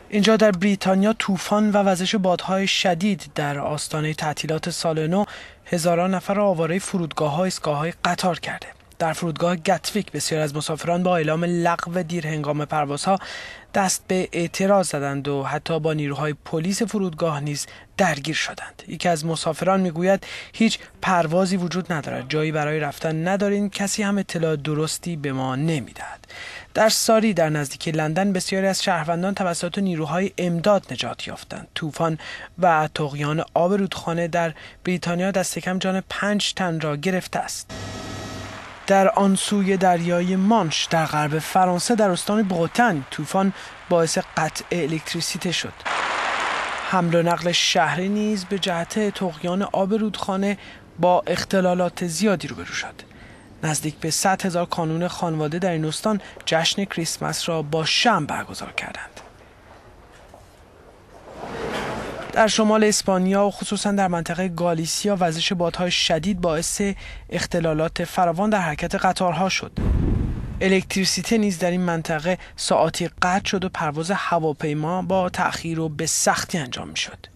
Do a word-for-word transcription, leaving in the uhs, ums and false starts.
اینجا در بریتانیا طوفان و وزش بادهای شدید در آستانه تعطیلات سال نو هزاران نفر آواره فرودگاه‌ها و ایستگاه‌های قطار کرده. در فرودگاه گتویک بسیار از مسافران با اعلام لغو دیر هنگام پروازها دست به اعتراض زدند و حتی با نیروهای پلیس فرودگاه نیز درگیر شدند. یکی از مسافران میگوید هیچ پروازی وجود ندارد، جایی برای رفتن نداریم، کسی هم اطلاع درستی به ما نمیدهد. در ساری در نزدیکی لندن بسیاری از شهروندان توسط نیروهای امداد نجات یافتند. طوفان و طغیان آب رودخانه در بریتانیا دست کم جان پنج تن را گرفته است. در آن سوی دریای مانش در غرب فرانسه در استان بغتن طوفان باعث قطع الکتریسیته شد. حمل و نقل شهری نیز به جهت طغیان آب رودخانه با اختلالات زیادی روبرو شد. نزدیک به صد هزار کانون خانواده در این استان جشن کریسمس را با شمع برگزار کردند. در شمال اسپانیا و خصوصا در منطقه گالیسیا وزش بادهای شدید باعث اختلالات فراوان در حرکت قطارها شد. الکتریسیته نیز در این منطقه ساعاتی قطع شد و پرواز هواپیما با تأخیر و به سختی انجام می‌شد.